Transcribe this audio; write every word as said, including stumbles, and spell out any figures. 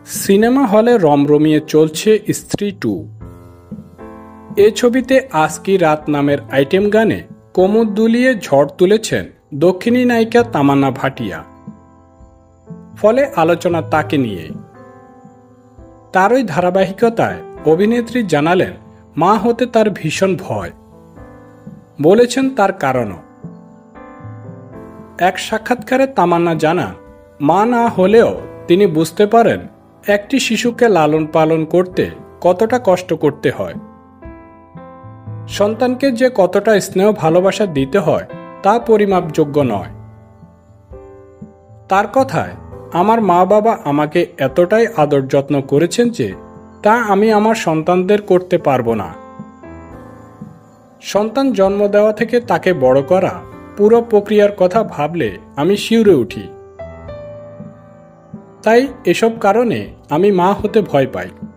Cinema হলে রমরমিয়ে চলছে স্ত্রী টু। এ ছবিতে আজ কি রাত নামের আইটেম গানে কোমর দুলিয়ে ঝড় তুলেছেন দক্ষিণী নায়িকা তামান্না ভাটিয়া। ফলে আলোচনা তাকে নিয়ে। তারই ধারাবাহিকতায় অভিনেত্রী জানালেন মা হতে তার ভীষণ ভয়, বলেছেন তার কারণও। এক সাক্ষাৎকারে তামান্না জানান, মা না হলেও তিনি বুঝতে পারেন একটি শিশুকে লালন পালন করতে কতটা কষ্ট করতে হয়। সন্তানকে যে কতটা স্নেহ ভালোবাসা দিতে হয় তা পরিমাপযোগ্য নয়। তার কথায়, আমার মা বাবা আমাকে এতটাই আদর যত্ন করেছেন যে তা আমি আমার সন্তানদের করতে পারবো না। সন্তান জন্ম দেওয়া থেকে তাকে বড় করা, পুরো প্রক্রিয়ার কথা ভাবলে আমি শিউরে উঠি। তাই এসব কারণে আমি মা হতে ভয় পাই।